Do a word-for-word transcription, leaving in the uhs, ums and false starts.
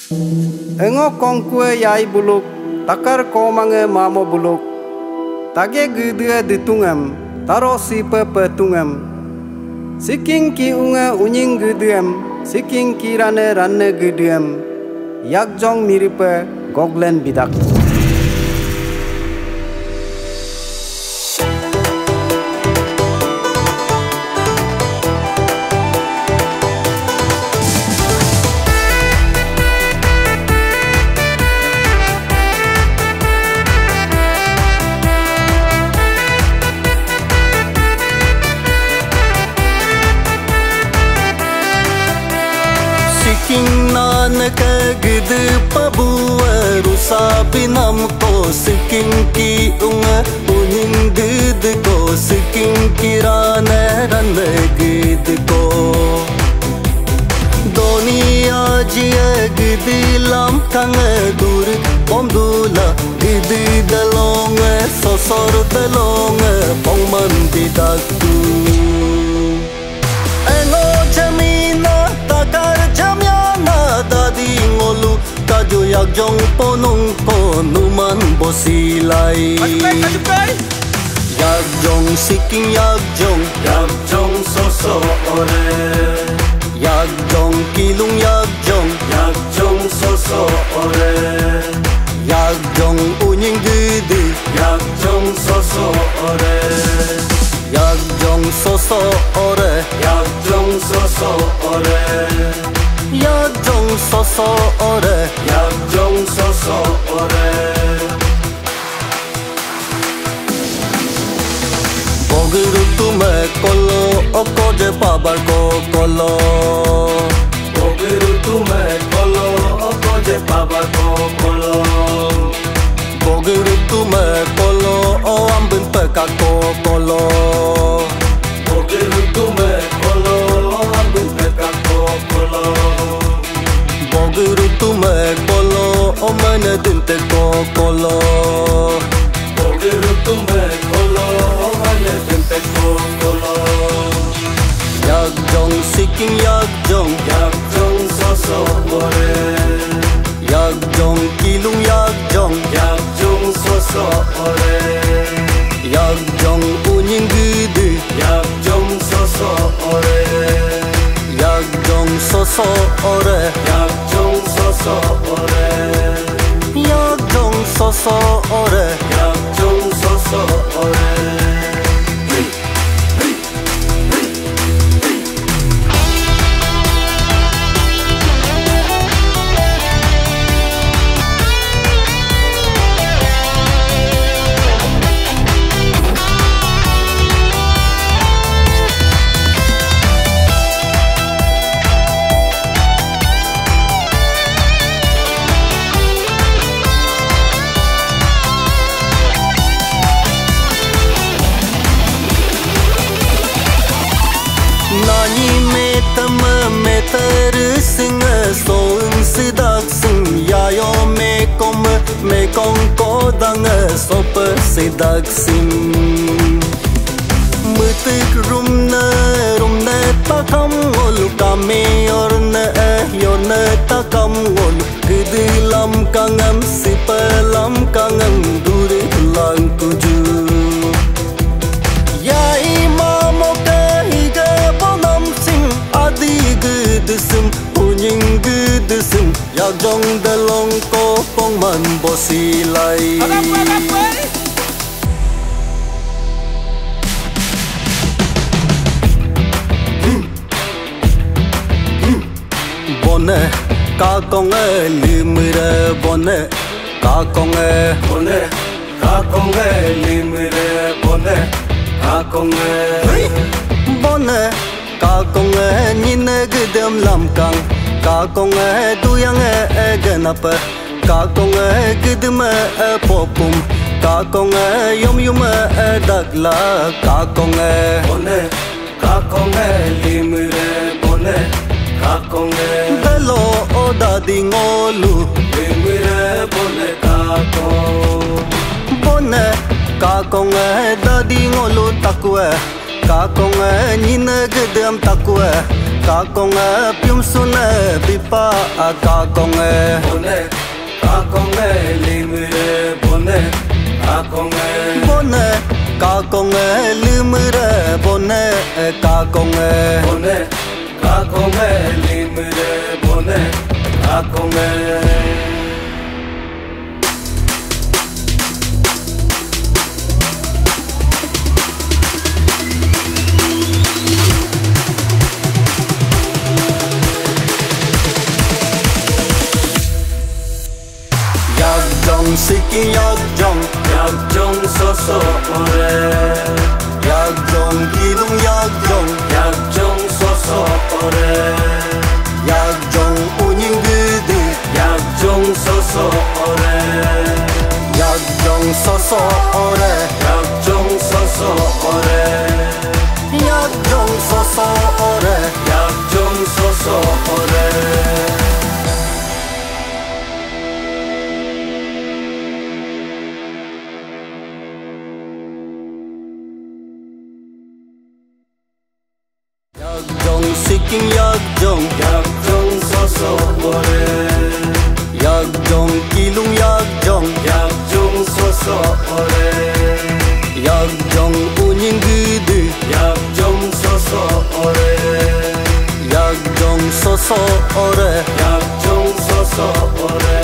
Engo kongkue yai buluk, takar komange mamo buluk. Tage gede ditungam, taro sipe petungam. Siking ki unga unying gedeam, siking ki rane rane gedeam. Yak jong miripe goglen bidak. Siking nan ke gede pabua rusa binam ko siking ki unga uning gede ko siking kirane rane gede ko Dunia jia gede lam kang dur pomdula gede dalong sosor dalong pongman didaktu Engo jamina takar dadi ngolu kajo yak jong ponong ko numan bosilai yak jong siking yak jong yak jong soso ore yak jong kilung yak jong yak jong soso ore yak jong unying gede yak jong soso ore yak jong soso ore yak jong soso ore yak jong soso ore yak jong soso ore Bogiru tume kolo oko je pabar ko kolo Bogiru tume kolo oko je pabar ko kolo Bogiru tume kolo o ambin peka ko kolo Bogiru tume kolo o ambin peka ko kolo Bogiru tume kolo o mene dinte ko kolo Bogiru tume kolo o mene dinte ko kolo Yak jong siking yak jong yak jong soso ore yak jong kilung yak jong yak jong soso ore yak jong unying gede yak jong soso ore yak jong soso ore yak jong soso ore yak jong soso ore yak jong soso ore Nani me tama me tar sing soung sidak sing ya yo me kom me kong ko dang sop sidak sim mutik rum na rum na ta kam ol ka me yor na yor na ta kam ol gidilam kangam sipalam kangam dure lang tuju ya imamo Gudesum, unying gudesum, yak jong dalong ko pongman bosilai. Bonne, kakong limire bonne, kakong bonne, kakong limire bonne, kakong bonne. Kakong nhìn gudem lam kang, kakong duyang ganap, kakong gudem popum, kakong yum yum dagla, kakong bonne, kakong limire bonne, kakong dalo o dadi ngolu, limire bonne kakong, bonne, kakong dadi ngolu takwe. Kakong nhìn gudem takwe ca con e pium sune pipa ca con e bone ca con e limre bone ca con e bone ca con e limre bone ca con e bone ca con e limre bone ca con e Siki yak jong yak jong so so ore yak jong kilung yak jong yak jong so so ore yak jong unying gede yak jong so so ore yak jong so so ore yak jong so so ore yak jong so so ore yak jong so so ore Siking yak jong yak jong so so ore yak jong kilung yak jong yak jong so so ore yak jong unying gede yak jong so so ore yak jong so so ore yak jong so so ore